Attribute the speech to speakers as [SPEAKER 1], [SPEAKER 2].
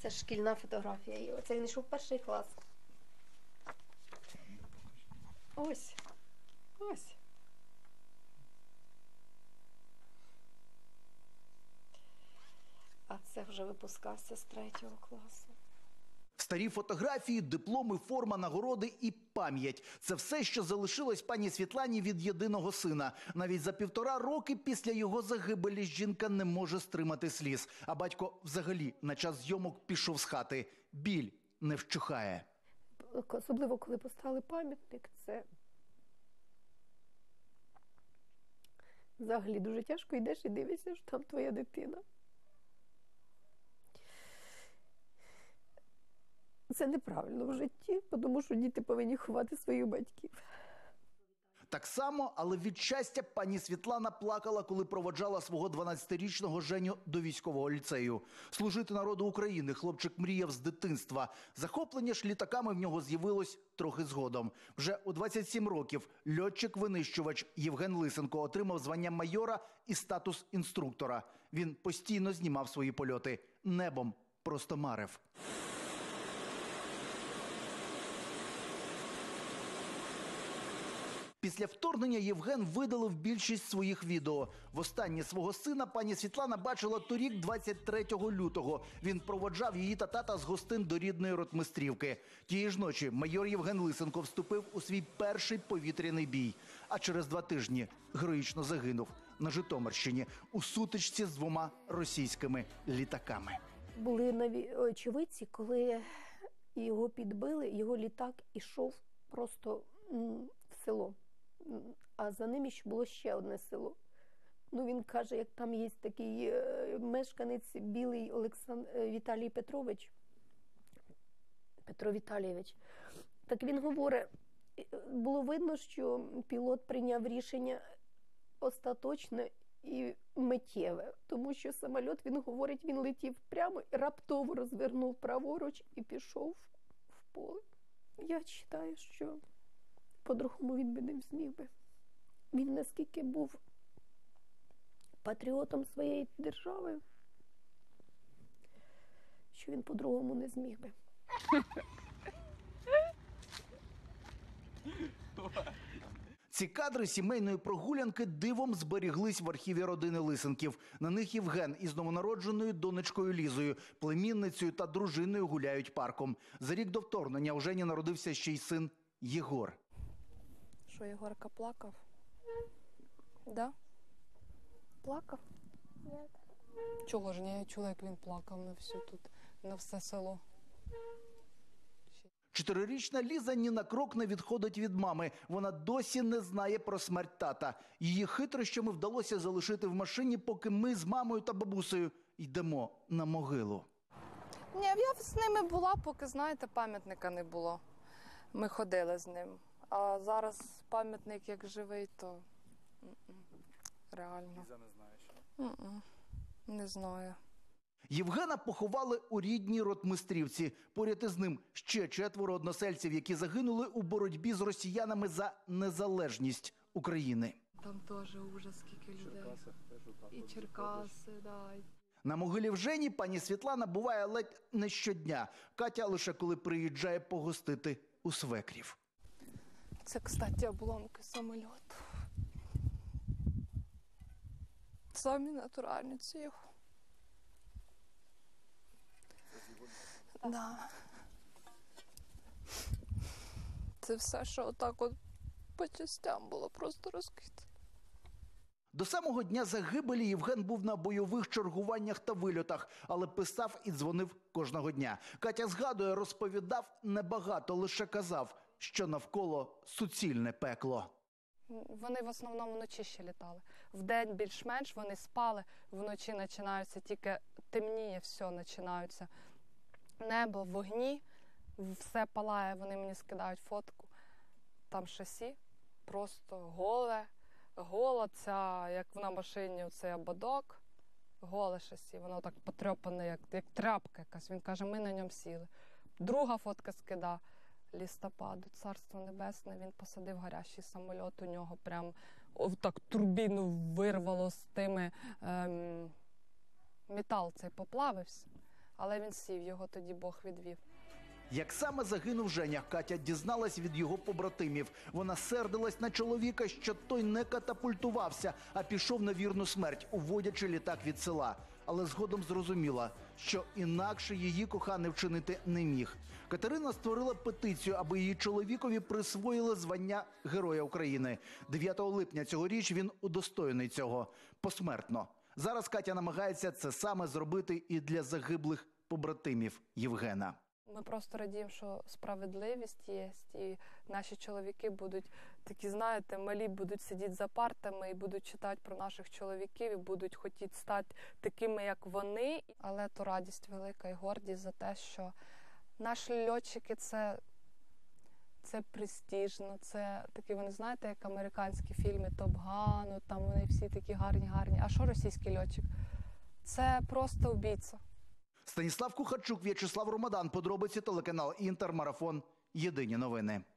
[SPEAKER 1] Це ж шкільна фотографія. Оце він йшов в перший клас. Ось. Ось. А це вже випускався з 3 класу.
[SPEAKER 2] Старі фотографії, дипломи, форма, нагороди і пам'ять – це все, що залишилось пані Світлані від єдиного сина. Навіть за 1,5 роки після його загибелі жінка не може стримати сліз. А батько взагалі на час зйомок пішов з хати. Біль не вщухає.
[SPEAKER 1] Особливо, коли поставили пам'ятник, це взагалі дуже тяжко. Йдеш і дивишся, що там твоя дитина. Це неправильно в житті, тому що діти повинні ховати своїх батьків.
[SPEAKER 2] Так само, але від щастя, пані Світлана плакала, коли проводжала свого 12-річного Женю до військового ліцею. Служити народу України хлопчик мріяв з дитинства. Захоплення ж літаками в нього з'явилось трохи згодом. Вже у 27 років льотчик-винищувач Євген Лисенко отримав звання майора і статус інструктора. Він постійно знімав свої польоти. Небом просто марив. Після вторгнення Євген видалив більшість своїх відео. Востаннє свого сина пані Світлана бачила торік, 23 лютого. Він проводжав її та тата з гостин до рідної Ротмистрівки. Тієї ж ночі майор Євген Лисенко вступив у свій перший повітряний бій. А через 2 тижні героїчно загинув на Житомирщині у сутичці з 2 російськими літаками.
[SPEAKER 1] Були очевидці, коли його підбили, його літак ішов просто в село. А за ним ще було ще одне село. Ну, він каже, як там є такий мешканець білий Віталій Петрович, Петро Віталійович. Так він говорить, було видно, що пілот прийняв рішення остаточне і миттєве. Тому що самоліт, він говорить, він летів прямо, раптово розвернув праворуч і пішов в поле. Я вважаю, що по-другому він би не зміг би. Він наскільки був патріотом своєї держави, що він по-другому не зміг би.
[SPEAKER 2] Ці кадри сімейної прогулянки дивом зберіглись в архіві родини Лисенків. На них Євген із новонародженою донечкою Лізою, племінницею та дружиною гуляють парком. За рік до вторгнення у Жені народився ще й син Єгор.
[SPEAKER 3] Що, Єгорка плакав? Да? Плакав? Ні. Чого ж? Я чула, як він плакав на всю тут, на все село.
[SPEAKER 2] 4-річна Ліза ні на крок не відходить від мами. Вона досі не знає про смерть тата. Її хитрощами вдалося залишити в машині, поки ми з мамою та бабусею йдемо на могилу.
[SPEAKER 3] Ні, я з ними була, поки, знаєте, пам'ятника не було. Ми ходили з ним. А зараз пам'ятник як живий, то реально.
[SPEAKER 4] Ліза не знає, що?
[SPEAKER 3] Не знаю.
[SPEAKER 2] Євгена поховали у рідній Ротмистрівці. Поряд із ним ще 4 односельців, які загинули у боротьбі з росіянами за незалежність України.
[SPEAKER 3] Там теж ужас, скільки людей. І Черкаси, да.
[SPEAKER 2] На могилі в Жені пані Світлана буває ледь не щодня. Катя лише коли приїжджає погостити у свекрів.
[SPEAKER 3] Це, кстати, обломки самольоту. Самі натуральні ці його. Да. Це все, що отак от по частям було просто розкидано.
[SPEAKER 2] До самого дня загибелі Євген був на бойових чергуваннях та вильотах, але писав і дзвонив кожного дня. Катя згадує, розповідав небагато, лише казав, що навколо суцільне пекло.
[SPEAKER 3] Вони в основному вночі ще літали. Вдень більш-менш вони спали, вночі починаються, тільки темніє, все починаються. Небо, вогні, все палає, вони мені скидають фотку. Там шасі, просто голе, гола ця, як на машині, цей ободок, голе шасі, воно так потрьопане, як тряпка якась. Він каже, ми на ньому сіли. Друга фотка скида листопаду, царство небесне, він посадив гарячий самоліт, у нього прям так турбіну вирвало з тими, метал цей поплавився. Але він сів, його тоді Бог відвів.
[SPEAKER 2] Як саме загинув Женя, Катя дізналась від його побратимів. Вона сердилась на чоловіка, що той не катапультувався, а пішов на вірну смерть, уводячи літак від села. Але згодом зрозуміла, що інакше її коханий вчинити не міг. Катерина створила петицію, аби її чоловікові присвоїли звання Героя України. 9 липня цьогоріч він удостоєний цього посмертно. Зараз Катя намагається це саме зробити і для загиблих побратимів Євгена.
[SPEAKER 3] Ми просто радіємо, що справедливість є, і наші чоловіки будуть такі, знаєте, малі будуть сидіти за партами і будуть читати про наших чоловіків, і будуть хотіти стати такими, як вони. Але то радість велика і гордість за те, що наші льотчики – це престижно, це такі, вони знаєте, як американські фільми Топ Гану, там вони всі такі гарні. А що російський льотчик? Це просто вбивця.
[SPEAKER 2] Станіслав Кухарчук, В'ячеслав Ромадан. Подробиці телеканал Інтер. Марафон. Єдині новини.